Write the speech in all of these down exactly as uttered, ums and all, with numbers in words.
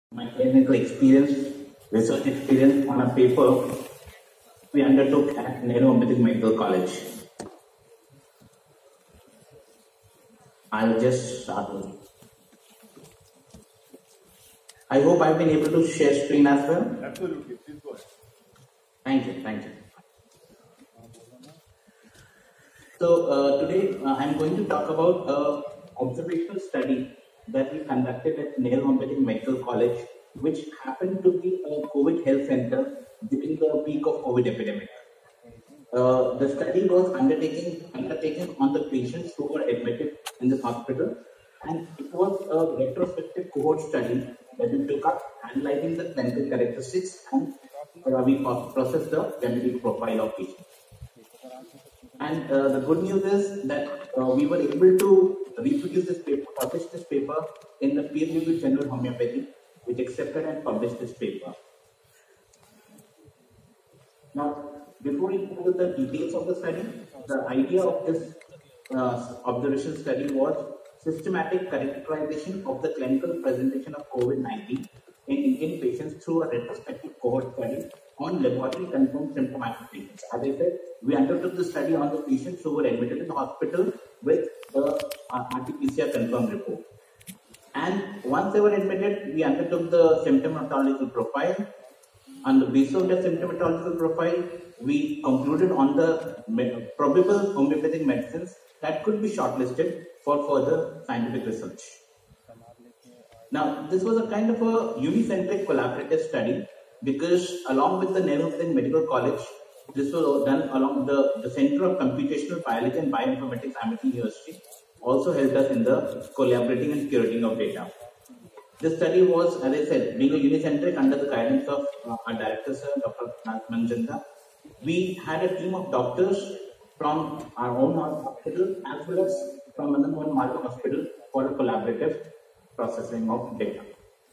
My clinical experience, research experience on a paper we undertook at Nehru Homeopathic Medical College. I'll just start with. I hope I've been able to share screen as well. Absolutely, please go ahead. Thank you, thank you. So uh, today uh, I'm going to talk about an observational study that we conducted at Nehru Homeopathic Medical College, which happened to be a COVID health center during the peak of COVID epidemic. Uh, the study was undertaken undertaken on the patients who were admitted in the hospital, and it was a retrospective cohort study that we took up, analyzing the clinical characteristics, and uh, we processed the genetic profile of patients. And uh, the good news is that uh, we were able to reproduce this paper, publish this paper in the peer-reviewed journal Homeopathy, which accepted and published this paper. Now, before we go to the details of the study, the idea of this uh, observation study was systematic characterization of the clinical presentation of COVID nineteen in Indian patients through a retrospective cohort study on laboratory confirmed symptomatic patients. As I said, we undertook the study on the patients who were admitted in the hospital with the uh, R T P C R confirmed report. And once they were admitted, we undertook the symptomatological profile. On the basis of the symptomatological profile, we concluded on the probable homeopathic medicines that could be shortlisted for further scientific research. Now, this was a kind of a unicentric collaborative study because along with the Nehru Homeopathic Medical College, this was done along the, the Center of Computational Biology and Bioinformatics, Amity University, also helped us in the collaborating and curating of data. This study was, as I said, being a unicentric under the guidance of uh, our director, sir, Doctor Manjanda. We had a team of doctors from our own hospital as well as from another one Malta hospital for a collaborative processing of data.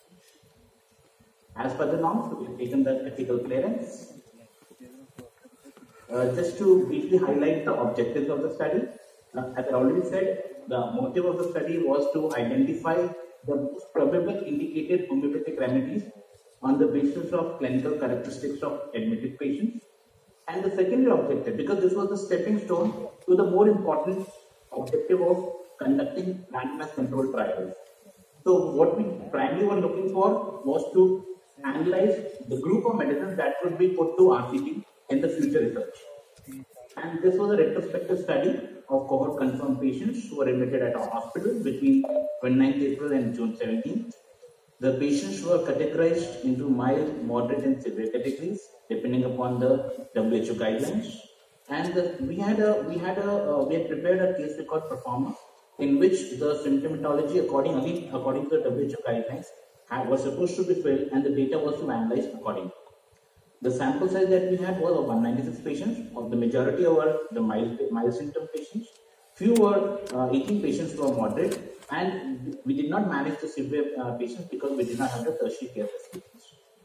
As per the norms, we have taken the ethical clearance. Uh, just to briefly highlight the objectives of the study, uh, as I already said, the motive of the study was to identify the most probable indicated homeopathic remedies on the basis of clinical characteristics of admitted patients. And the secondary objective, because this was the stepping stone to the more important objective of conducting randomized controlled trials. So what we primarily were looking for was to analyze the group of medicines that would be put to R C T in the future research. And this was a retrospective study of cohort confirmed patients who were admitted at our hospital between twenty-ninth April and June seventeenth. The patients were categorized into mild, moderate, and severe categories depending upon the W H O guidelines. And the, we had a we had a uh, we had prepared a case record performer in which the symptomatology accordingly according to the W H O guidelines had, was supposed to be filled, and the data was to analyze accordingly. The sample size that we had was of one hundred ninety-six patients. Of the majority were the mild, mild symptom patients. Few were uh, eighteen patients who were moderate, and we did not manage the severe uh, patients because we did not have the tertiary care facilities.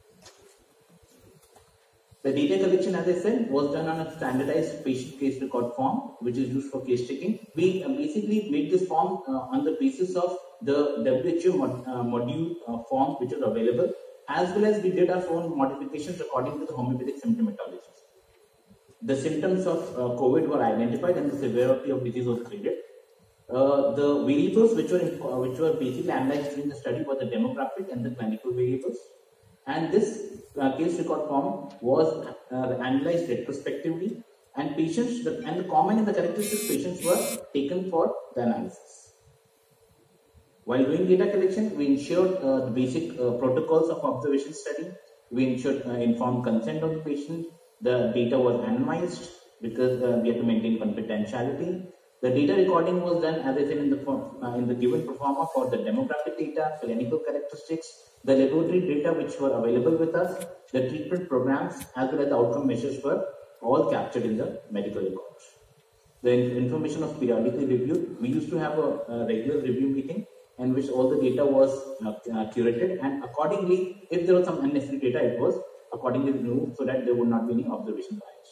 The data collection, as I said, was done on a standardized patient case record form, which is used for case taking. We uh, basically made this form uh, on the basis of the W H O mod, uh, module uh, form, which is available, as well as we did our own modifications according to the homeopathic symptomatology. The symptoms of uh, COVID were identified and the severity of disease was graded. Uh, the variables which were in, uh, which were basically analyzed during the study were the demographic and the clinical variables. And this uh, case record form was uh, analyzed retrospectively, and patients the, and the common and the characteristics patients were taken for the analysis. While doing data collection, we ensured uh, the basic uh, protocols of observation study. We ensured uh, informed consent of the patient. The data was anonymized because uh, we had to maintain confidentiality. The data recording was done, as I said, in the uh, in the given performer for the demographic data, clinical characteristics, the laboratory data which were available with us, the treatment programs, as well as the outcome measures were all captured in the medical records. The information was periodically reviewed. We used to have a, a regular review meeting in which all the data was uh, uh, curated, and accordingly, if there was some unnecessary data, it was accordingly removed so that there would not be any observation bias.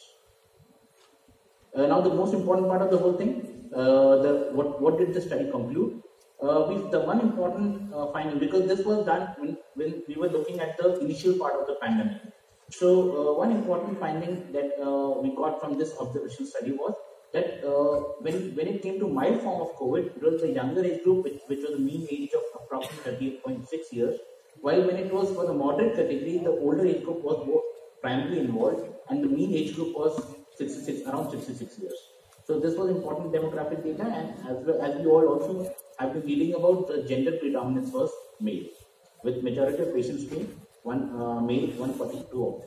Uh, now, the most important part of the whole thing, uh, the what what did the study conclude? uh, we, the one important uh, finding, because this was done when, when we were looking at the initial part of the pandemic. So uh, one important finding that uh, we got from this observation study was that uh, when, when it came to mild form of COVID, it was the younger age group, which, which was a mean age of approximately thirty-eight point six years, while when it was for the moderate category, the older age group was more primarily involved, and the mean age group was sixty-six, around sixty-six years. So this was important demographic data, and as well as we all also have been reading about, the gender predominance was male, with majority of patients being one uh, male, one forty-two of them.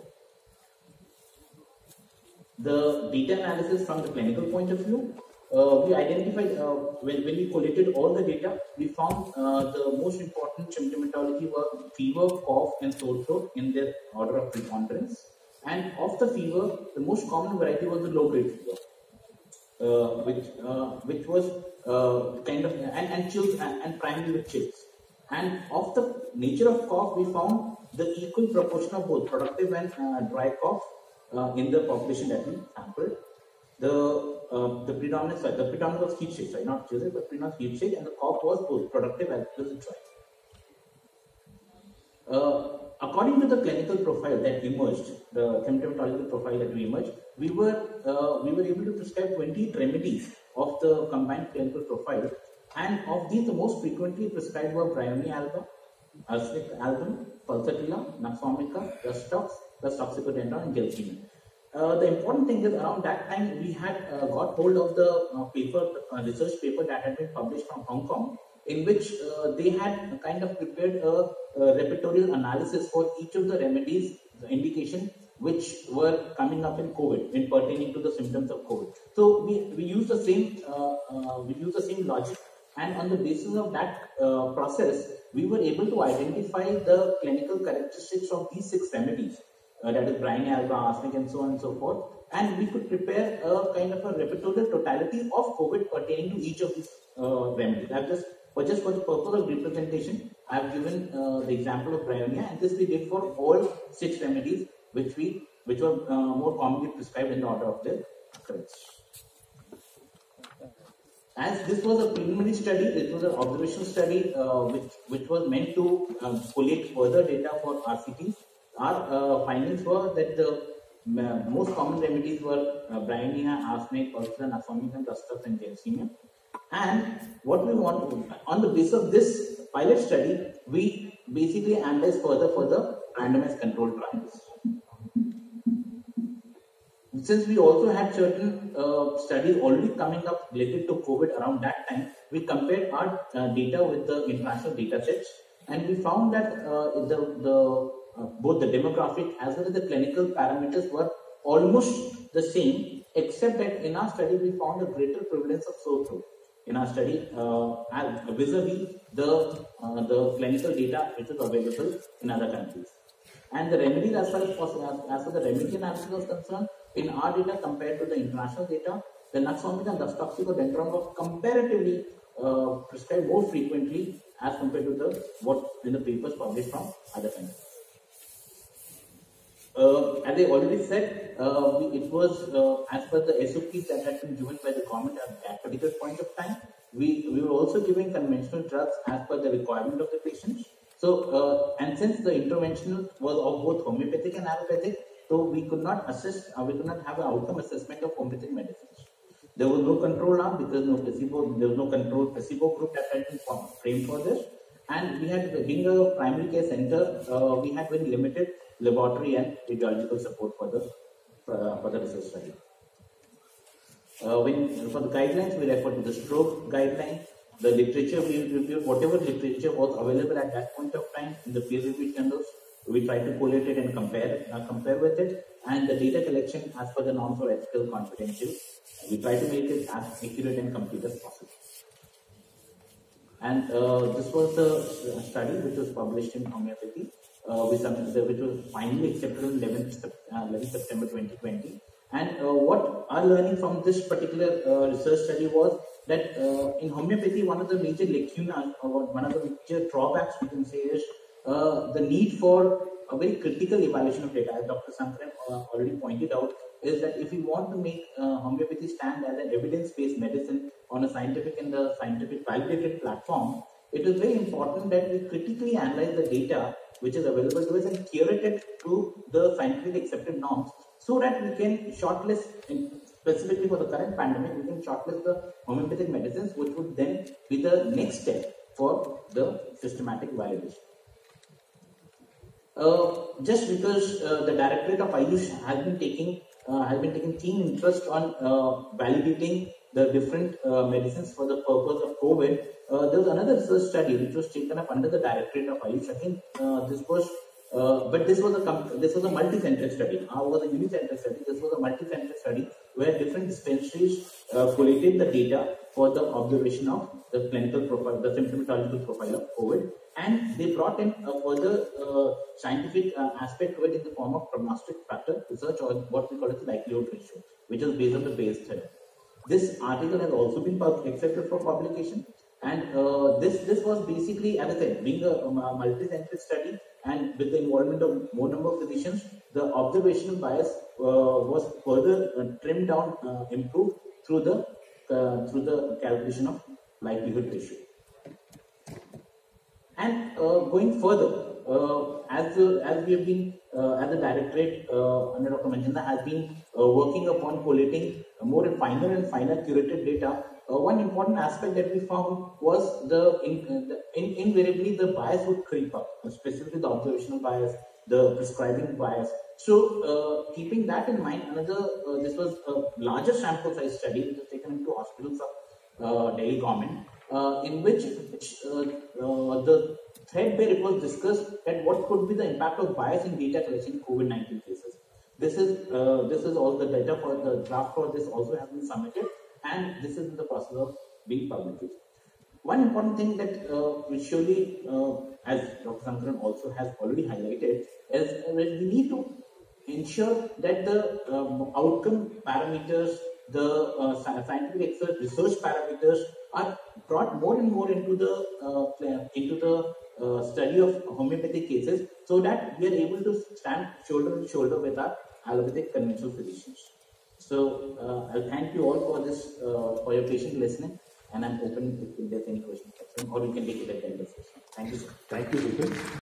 The data analysis from the clinical point of view, uh, we identified, uh, when, when we collated all the data, we found uh, the most important symptomatology were fever, cough, and sore throat in their order of preponderance. And of the fever, the most common variety was the low-grade fever, uh, which uh, which was uh, kind of, and, and chills, and, and primarily with chills. And of the nature of cough, we found the equal proportion of both productive and uh, dry cough uh, in the population that we sampled. The uh, the predominance, sorry, the predominance was heat shake, sorry, not chills, but predominance heat shake, and the cough was both productive as well as dry. Uh, according to the clinical profile that emerged, the symptomatological profile that we emerged, we were uh, we were able to prescribe twenty remedies of the combined clinical profile, and of these, the most frequently prescribed were Bryonia alba, arsenic album, pulsatilla, Nux vomica, Rustox, plus toxicodendron, and Gelsemium. Uh, the important thing is, around that time we had uh, got hold of the uh, paper, uh, research paper that had been published from Hong Kong, in which uh, they had kind of prepared a, a repertorial analysis for each of the remedies, the indication, which were coming up in COVID, in pertaining to the symptoms of COVID. So we, we use the same uh, uh, we use the same logic, and on the basis of that uh, process, we were able to identify the clinical characteristics of these six remedies. Uh, that is Bryonia alba, arsenic, and so on and so forth. And we could prepare a kind of a repertorial totality of COVID pertaining to each of these uh, remedies. I've just, but just for the purpose of representation, I've given uh, the example of Bryonia, and this we did for all six remedies, which we, which were uh, more commonly prescribed in the order of their occurrence. As this was a preliminary study, it was an observational study uh, which, which was meant to um, collate further data for R C Ts. Our uh, findings were that the uh, most common remedies were uh, Bryonia, arsenic, pulsatilla, Nux vomica, Rustox, and Gelsemium. And what we want to, on the basis of this pilot study, we basically analyze further for the randomized controlled trials. Since we also had certain uh, studies already coming up related to COVID around that time, we compared our uh, data with the international data sets, and we found that uh, the, the uh, both the demographic as well as the clinical parameters were almost the same, except that in our study we found a greater prevalence of sore throat in our study uh, vis-a-vis the uh, the clinical data which is available in other countries. And the remedies, as far as possible, as, as far as the remedy analysis was concerned, in our data compared to the international data, the Nux vomica and Rux toxicodendron were comparatively uh, prescribed more frequently as compared to the what in the papers published from other countries. Uh, as I already said, uh, we, it was uh, as per the S O Ps that had been given by the government at that particular point of time. We, we were also giving conventional drugs as per the requirement of the patients. So, uh, and since the intervention was of both homeopathic and allopathic, so we could not assess, uh, we could not have an outcome assessment of homeopathic medicines. There was no control arm because no placebo, there was no control placebo group that had been framed for this. And we had, being a primary care center, uh, we had very limited laboratory and radiological support for the uh, for the research study. Uh, when for the guidelines, we refer to the stroke guidelines. The literature we reviewed, whatever literature was available at that point of time in the peer-reviewed journals, we try to collate it and compare uh, compare with it. And the data collection, as per the norms for ethical confidential, we try to make it as accurate and complete as possible. And uh, this was the study which was published in homeopathy, uh, which, which was finally accepted on eleventh September twenty twenty. And uh, what our learning from this particular uh, research study was that uh, in homeopathy, one of the major lacunas or one of the major drawbacks we can say is uh, the need for a very critical evaluation of data, as Doctor Sankaran uh, already pointed out, is that if we want to make uh, homeopathy stand as an evidence-based medicine on a scientific and a scientific validated platform, it is very important that we critically analyze the data which is available to us and curate it to the scientific accepted norms, so that we can shortlist, in, specifically for the current pandemic, we can shortlist the homeopathic medicines, which would then be the next step for the systematic validation. Uh, just because uh, the Directorate of Ayush has been taking uh, has been taking keen interest on uh, validating the different uh, medicines for the purpose of COVID, uh, there was another research study which was taken up under the Directorate of Ayush. I think uh, this was, uh, but this was a this was a multi-centric study. How was a unicentric study? This was a multi-centric study where different dispensaries uh, collated the data for the observation of the clinical profile, the symptomatological profile of COVID, and they brought in a further uh, scientific uh, aspect to it in the form of prognostic factor research, or what we call as the likelihood ratio, which is based on the Bayes theorem. This article has also been accepted for publication, and uh, this this was basically, as I said, being a, a multi-centric study and with the involvement of more number of physicians, the observational bias uh, was further uh, trimmed down, uh, improved through the uh, through the calculation of likelihood ratio. And uh, going further, uh, as uh, as we have been, uh, as the Directorate uh, under Doctor Manjanda has been uh, working upon collating more and finer and finer curated data, uh, one important aspect that we found was the, in, uh, the in, invariably the bias would creep up, specifically the observational bias, the prescribing bias. So, uh, keeping that in mind, another uh, this was a larger sample size study which was taken into hospitals of uh, Delhi government. Uh, in which uh, uh, the threadbare it was discussed that what could be the impact of bias in data collection in COVID nineteen cases. This is uh, this is all the data for the draft for this also has been submitted, and this is in the process of being published. One important thing that uh, we surely, uh, as Doctor Sankaran also has already highlighted, is uh, we need to ensure that the um, outcome parameters, the uh, scientific research parameters are brought more and more into the uh, into the uh, study of homeopathic cases, so that we are able to stand shoulder to shoulder with our allopathic conventional physicians. So uh, I thank you all for this uh, for your patient listening, and I'm open if there's any questions, or we can take it at the end of the session. Thank you, sir. Thank you, Vipin.